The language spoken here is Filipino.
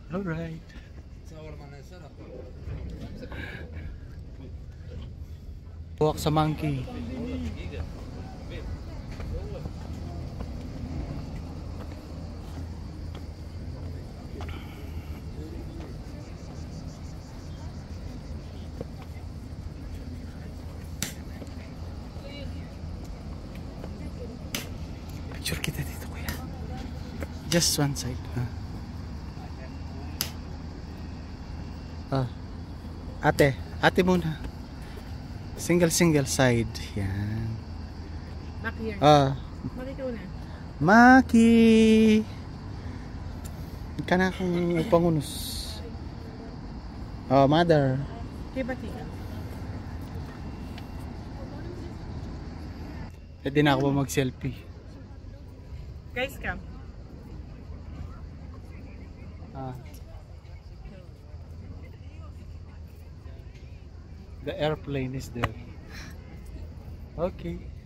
Alright. Walk sa monkey. Picture kita dito, kuya. Just one side. Ate muna. Single side. Yan. Back here. Maki ka una. Maki! Kana kong pangunus. Mother. Okay, bati ka. Pwede na ako mag-selfie. Guys, come. The airplane is there. Okay.